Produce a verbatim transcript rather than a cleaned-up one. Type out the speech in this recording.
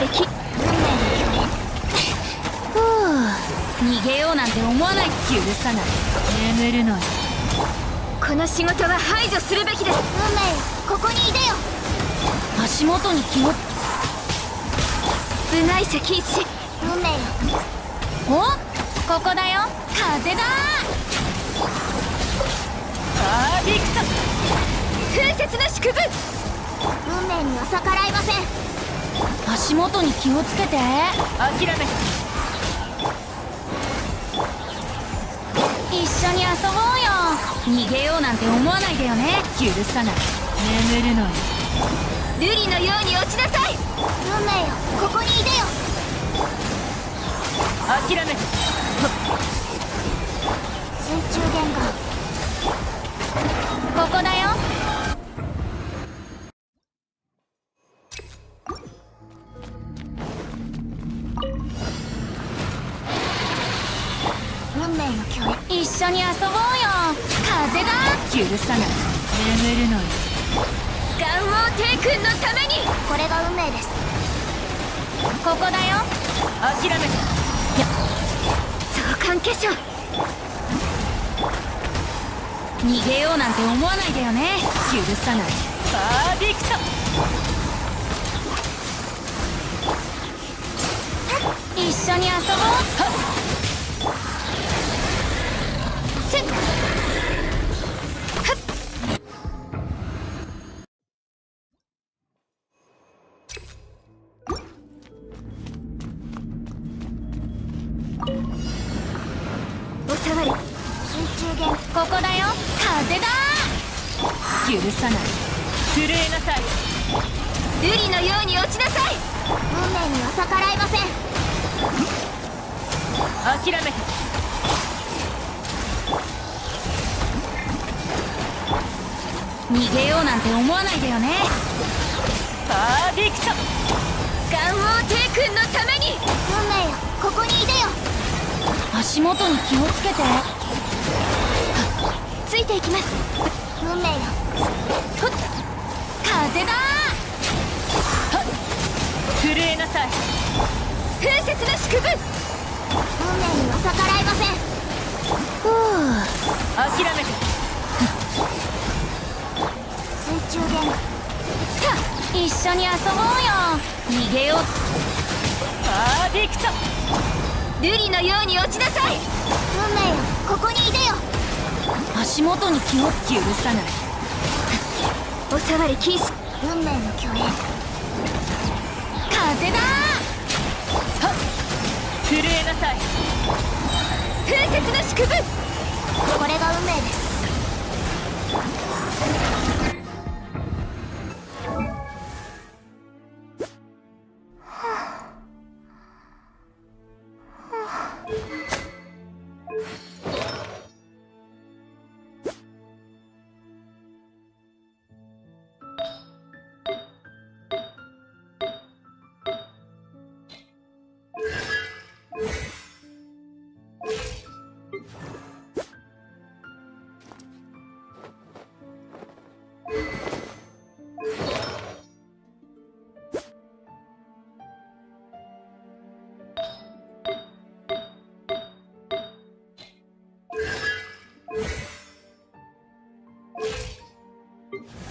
りき運命の距離。逃げようなんて思わない。許さない。眠るのよ。この仕事は排除するべきです。運命よ、ここにいでよ。足元に気を。部外者禁止。運命よ。お、ここだよ。風だ。パーフェクト。風雪の縮図。運命には逆らいません。足元に気をつけて。諦めて。一緒に遊ぼうよ。逃げようなんて思わないでよね。許さない。眠るのよ。瑠璃のように落ちなさい。運命よ、ここにいでよ。諦めて。水中玄関。ここだよ。運命の距離。一緒に遊ぼうよ。風だ。許さない。眠るのよ。岩王帝君のために。これが運命です。ここだよ。諦めて。相関化粧。逃げようなんて思わないでよね。許さない。パーフェクト。一緒に遊ぼう。せっおさわり。水中玄。ここだよ。風だ。許さない。震えなさい。瑠璃のように落ちなさい。運命には逆らいません。諦めて。逃げようなんて思わないでよね。パーフェクト。岩王帝君のために。運命よ、ここにいでよ。足元に気をつけて。ついていきます。運命よ。ふっ、風だ。震えなさい。風雪の縮図。運命には逆らいません。ふう、諦めて。水中玄関。一緒に遊ぼうよ。逃げよう。パーフェクト。瑠璃のように落ちなさい。運命よ、ここにいでよ。足元に気を。許さない。おさわり禁止。運命の距離。風だ。震えなさい。風雪の縮図。これが運命です。you